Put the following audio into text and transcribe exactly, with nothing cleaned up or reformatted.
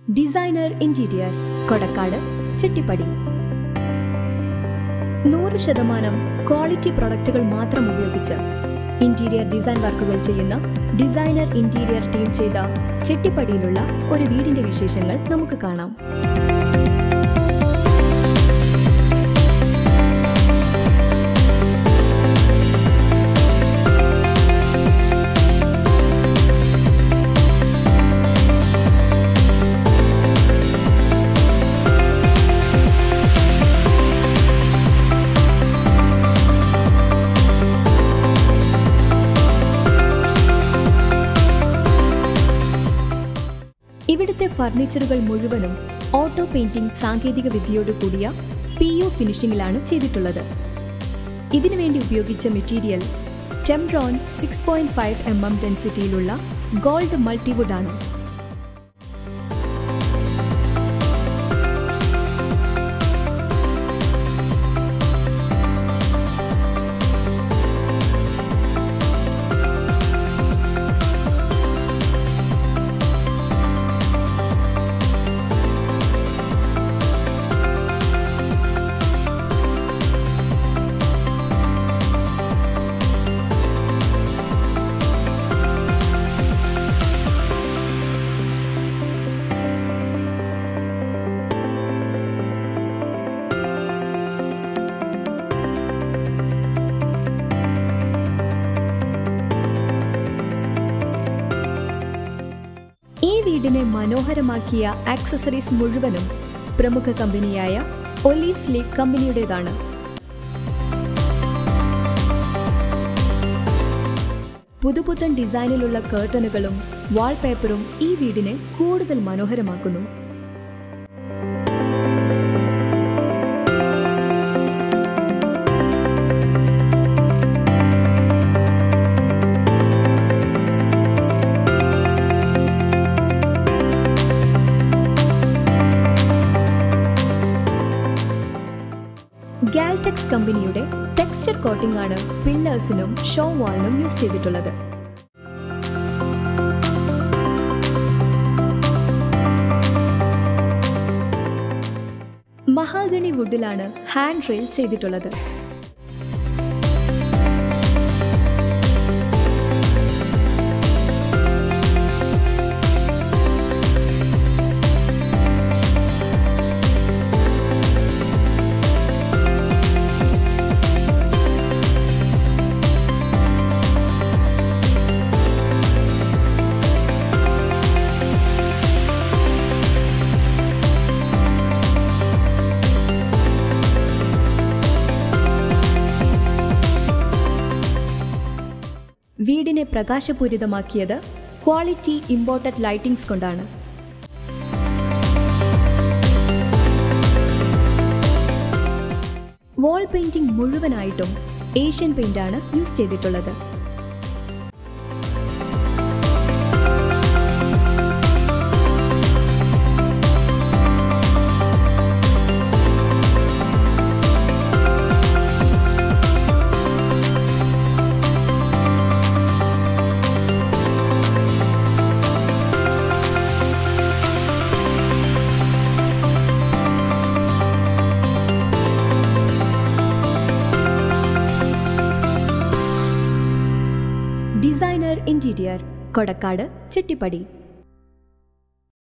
Designer interior Kodakkad Chettippadi. നൂറ് ശതമാനം quality പ്രൊഡക്റ്റുകൾ മാത്രം ഉപയോഗിച്ച് ഇന്റീരിയർ ഡിസൈൻ വർക്കുകൾ ചെയ്യുന്ന ഡിസൈനർ ഇന്റീരിയർ ടീം ചെയ്ത ചെട്ടിപ്പടിയിലുള്ള ഒരു വീടിന്റെ വിശേഷങ്ങൾ നമുക്ക് കാണാം. ഇവിടുത്തെ ഫർണിച്ചറുകൾ മുഴുവനും ഓട്ടോ പെയിന്റിംഗ് സാങ്കേതിക വിദ്യയോട് കൂടിയ പി യു ഫിനിഷിംഗിലാണ് ചെയ്തിട്ടുള്ളത്. ഇതിനുവേണ്ടി ഉപയോഗിച്ച മെറ്റീരിയൽ ടെംറോൺ six point five M M ഡെൻസിറ്റിയിലുള്ള ഗോൾഡ് മൾട്ടിവുഡ് ആണ്. ഈ വീടിനെ മനോഹരമാക്കിയ ആക്സസറീസ് മുഴുവനും പ്രമുഖ കമ്പനിയായ ഒലീവ്സ് ലീഗ് കമ്പനിയുടേതാണ്. പുതുപുത്തൻ ഡിസൈനിലുള്ള കർട്ടനുകളും വാൾപേപ്പറും ഈ വീടിനെ കൂടുതൽ മനോഹരമാക്കുന്നു. ഗാൽടെക്സ് കമ്പനിയുടെ ടെക്സ്ചർ കോട്ടിംഗ് ആണ് പില്ലേഴ്സിനും ഷോ വാളിനും യൂസ് ചെയ്തിട്ടുള്ളത്. മഹാഗണി വുഡിലാണ് ഹാൻഡ് റെയിൽ ചെയ്തിട്ടുള്ളത്. വീടിനെ പ്രകാശപൂരിതമാക്കിയത് ക്വാളിറ്റി ഇമ്പോർട്ടഡ് ലൈറ്റിംഗ്സ് കൊണ്ടാണ്. വാൾ പെയിന്റിംഗ് മുഴുവനായിട്ടും ഏഷ്യൻ പെയിന്റാണ് യൂസ് ചെയ്തിട്ടുള്ളത്. Designer interior Kodakkad Chettippadi.